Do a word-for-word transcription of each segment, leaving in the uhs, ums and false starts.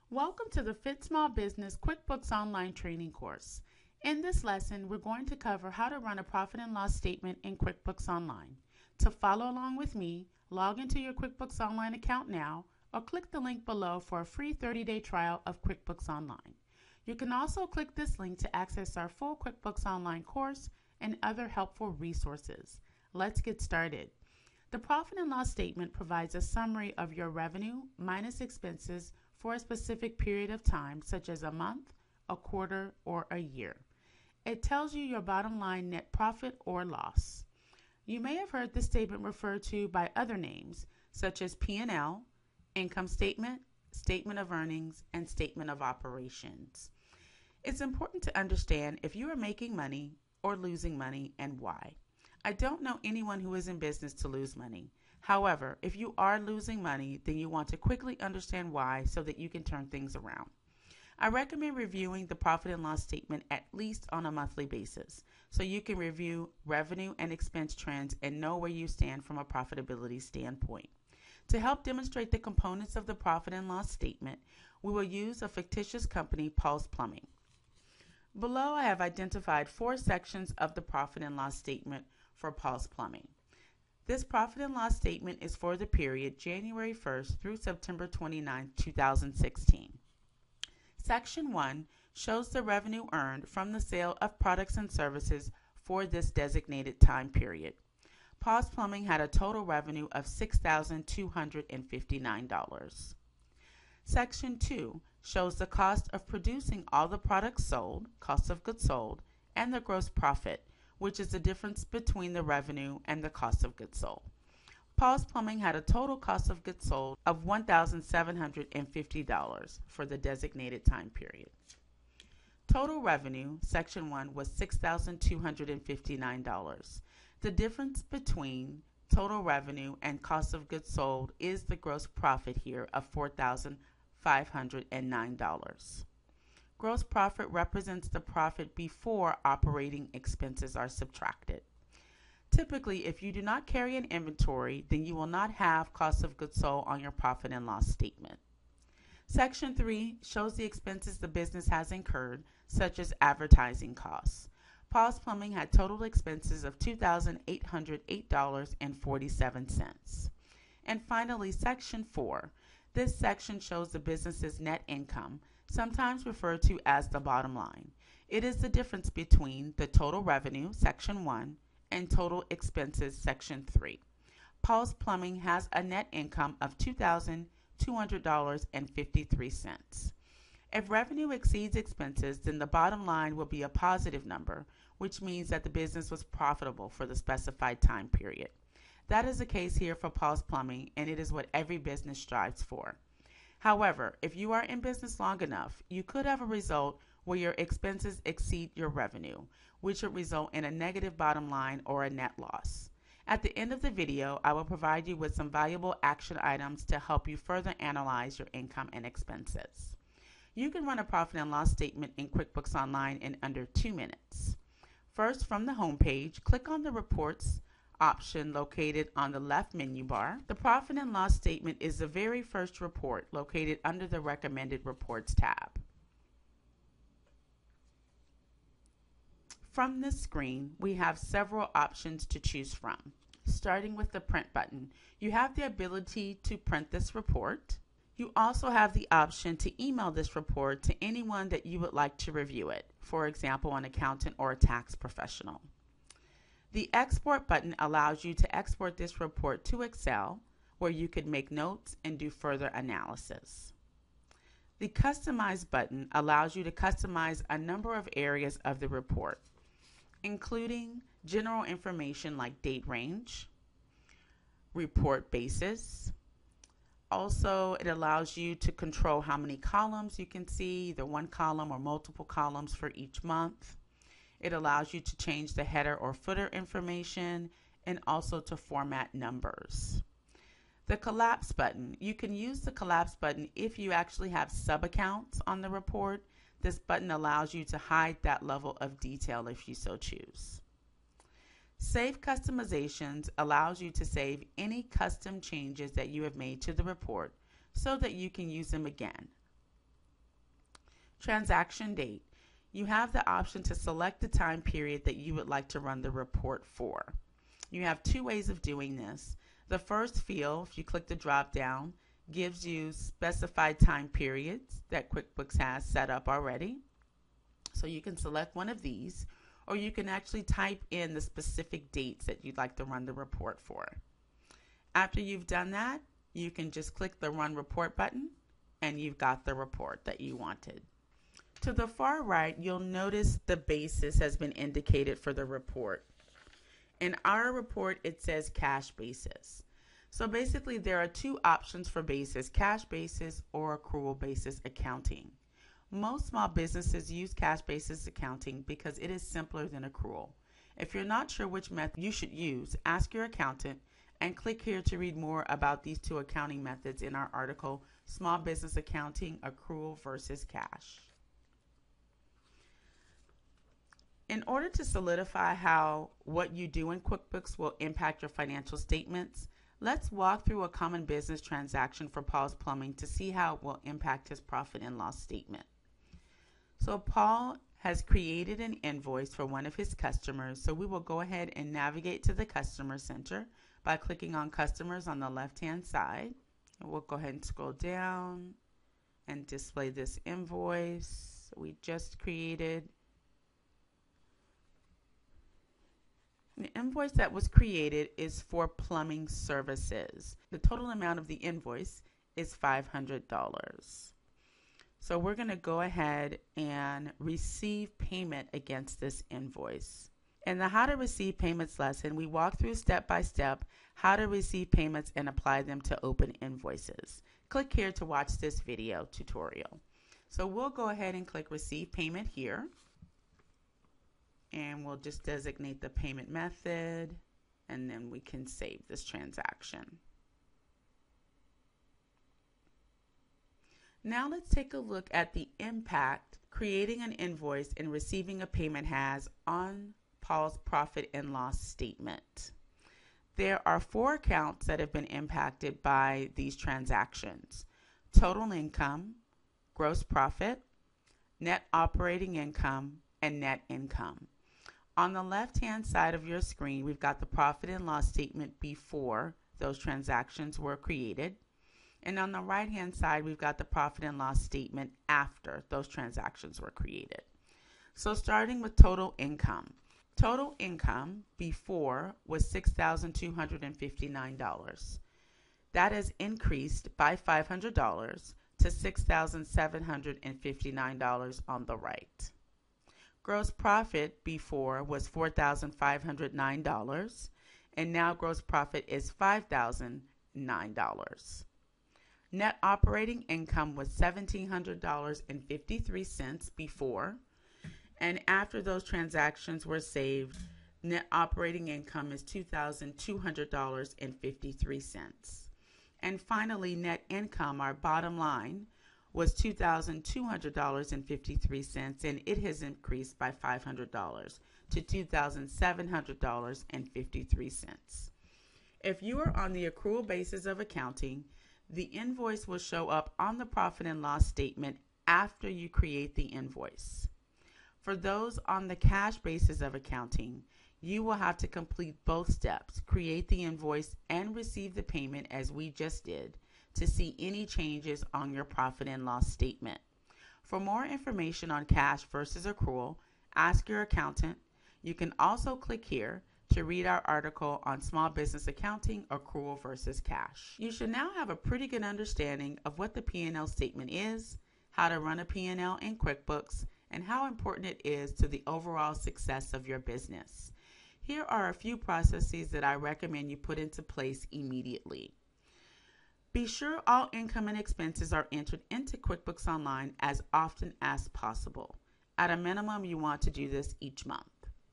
Welcome to the Fit Small Business QuickBooks Online training course. In this lesson, we're going to cover how to run a profit and loss statement in QuickBooks Online. To follow along with me, log into your QuickBooks Online account now or click the link below for a free thirty day trial of QuickBooks Online. You can also click this link to access our full QuickBooks Online course and other helpful resources. Let's get started. The profit and loss statement provides a summary of your revenue minus expenses for a specific period of time, such as a month, a quarter, or a year. It tells you your bottom line net profit or loss. You may have heard this statement referred to by other names, such as P and L, income statement, statement of earnings, and statement of operations. It's important to understand if you are making money or losing money and why. I don't know anyone who is in business to lose money. However, if you are losing money, then you want to quickly understand why so that you can turn things around. I recommend reviewing the profit and loss statement at least on a monthly basis so you can review revenue and expense trends and know where you stand from a profitability standpoint. To help demonstrate the components of the profit and loss statement, we will use a fictitious company, Paul's Plumbing. Below, I have identified four sections of the profit and loss statement for Paul's Plumbing. This profit and loss statement is for the period January first through September twenty-ninth, two thousand sixteen. Section one shows the revenue earned from the sale of products and services for this designated time period. Paul's Plumbing had a total revenue of six thousand two hundred fifty-nine dollars. Section two shows the cost of producing all the products sold, cost of goods sold, and the gross profit, which is the difference between the revenue and the cost of goods sold. Paul's Plumbing had a total cost of goods sold of one thousand seven hundred fifty dollars for the designated time period. Total revenue, Section one, was six thousand two hundred fifty-nine dollars. The difference between total revenue and cost of goods sold is the gross profit here of four thousand five hundred nine dollars. Gross profit represents the profit before operating expenses are subtracted. Typically, if you do not carry an inventory, then you will not have cost of goods sold on your profit and loss statement. Section three shows the expenses the business has incurred, such as advertising costs. Paul's Plumbing had total expenses of two thousand eight hundred eight dollars and forty-seven cents. And finally, Section four. This section shows the business's net income, sometimes referred to as the bottom line. It is the difference between the total revenue, Section one, and total expenses, Section three. Paul's Plumbing has a net income of two thousand two hundred dollars and fifty-three cents. If revenue exceeds expenses, then the bottom line will be a positive number, which means that the business was profitable for the specified time period. That is the case here for Paul's Plumbing, and it is what every business strives for. However, if you are in business long enough, you could have a result where your expenses exceed your revenue, which would result in a negative bottom line or a net loss. At the end of the video, I will provide you with some valuable action items to help you further analyze your income and expenses. You can run a profit and loss statement in QuickBooks Online in under two minutes. First, from the home page, click on the Reports option located on the left menu bar. The profit and loss statement is the very first report located under the Recommended Reports tab. From this screen, we have several options to choose from. Starting with the Print button, you have the ability to print this report. You also have the option to email this report to anyone that you would like to review it, for example, an accountant or a tax professional. The Export button allows you to export this report to Excel, where you could make notes and do further analysis. The Customize button allows you to customize a number of areas of the report, including general information like date range, report basis. Also, it allows you to control how many columns you can see, either one column or multiple columns for each month. It allows you to change the header or footer information and also to format numbers. The Collapse button. You can use the Collapse button if you actually have sub-accounts on the report. This button allows you to hide that level of detail if you so choose. Save Customizations allows you to save any custom changes that you have made to the report so that you can use them again. Transaction date. You have the option to select the time period that you would like to run the report for. You have two ways of doing this. The first field, if you click the drop down, gives you specified time periods that QuickBooks has set up already. So you can select one of these, or you can actually type in the specific dates that you'd like to run the report for. After you've done that, you can just click the Run Report button, and you've got the report that you wanted. To the far right, you'll notice the basis has been indicated for the report. In our report, it says cash basis. So basically, there are two options for basis: cash basis or accrual basis accounting. Most small businesses use cash basis accounting because it is simpler than accrual. If you're not sure which method you should use, ask your accountant and click here to read more about these two accounting methods in our article, Small Business Accounting, Accrual versus Cash. In order to solidify how what you do in QuickBooks will impact your financial statements, let's walk through a common business transaction for Paul's Plumbing to see how it will impact his profit and loss statement. So Paul has created an invoice for one of his customers, so we will go ahead and navigate to the Customer Center by clicking on Customers on the left-hand side. And we'll go ahead and scroll down and display this invoice we just created. The invoice that was created is for plumbing services. The total amount of the invoice is five hundred dollars. So we're going to go ahead and receive payment against this invoice. In the How to Receive Payments lesson, we walk through step by step how to receive payments and apply them to open invoices. Click here to watch this video tutorial. So we'll go ahead and click Receive Payment here. And we'll just designate the payment method, and then we can save this transaction. Now let's take a look at the impact creating an invoice and receiving a payment has on Paul's profit and loss statement. There are four accounts that have been impacted by these transactions: total income, gross profit, net operating income, and net income. On the left-hand side of your screen, we've got the profit and loss statement before those transactions were created. And on the right-hand side, we've got the profit and loss statement after those transactions were created. So starting with total income. Total income before was six thousand two hundred fifty-nine dollars. That has increased by five hundred dollars to six thousand seven hundred fifty-nine dollars on the right. Gross profit before was four thousand five hundred nine dollars, and now gross profit is five thousand nine dollars. Net operating income was one thousand seven hundred dollars and fifty-three cents before, and after those transactions were saved, net operating income is two thousand two hundred dollars and fifty-three cents. And finally, net income, our bottom line, was two thousand two hundred dollars and fifty-three cents, and it has increased by five hundred dollars to two thousand seven hundred dollars and fifty-three cents. If you are on the accrual basis of accounting, the invoice will show up on the profit and loss statement after you create the invoice. For those on the cash basis of accounting, you will have to complete both steps, create the invoice and receive the payment as we just did, to see any changes on your profit and loss statement. For more information on cash versus accrual, ask your accountant. You can also click here to read our article on small business accounting, accrual versus cash. You should now have a pretty good understanding of what the P and L statement is, how to run a P and L in QuickBooks, and how important it is to the overall success of your business. Here are a few processes that I recommend you put into place immediately. Be sure all income and expenses are entered into QuickBooks Online as often as possible. At a minimum, you want to do this each month.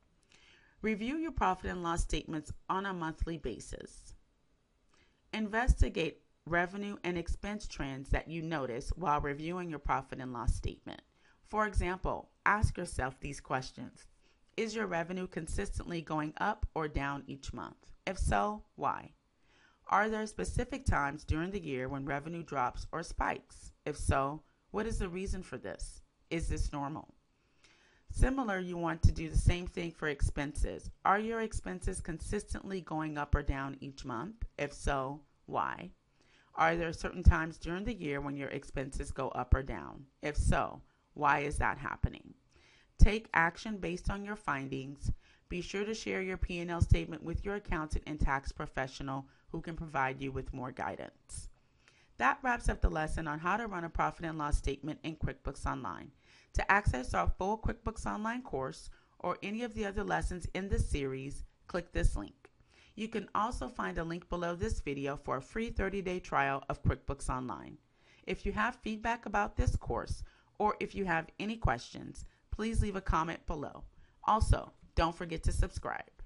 Review your profit and loss statements on a monthly basis. Investigate revenue and expense trends that you notice while reviewing your profit and loss statement. For example, ask yourself these questions. Is your revenue consistently going up or down each month? If so, why? Are there specific times during the year when revenue drops or spikes? If so, what is the reason for this? Is this normal? Similar, you want to do the same thing for expenses. Are your expenses consistently going up or down each month? If so, why? Are there certain times during the year when your expenses go up or down? If so, why is that happening? Take action based on your findings. Be sure to share your P and L statement with your accountant and tax professional who can provide you with more guidance. That wraps up the lesson on how to run a profit and loss statement in QuickBooks Online. To access our full QuickBooks Online course or any of the other lessons in this series, click this link. You can also find a link below this video for a free thirty-day trial of QuickBooks Online. If you have feedback about this course or if you have any questions, please leave a comment below. Also, don't forget to subscribe.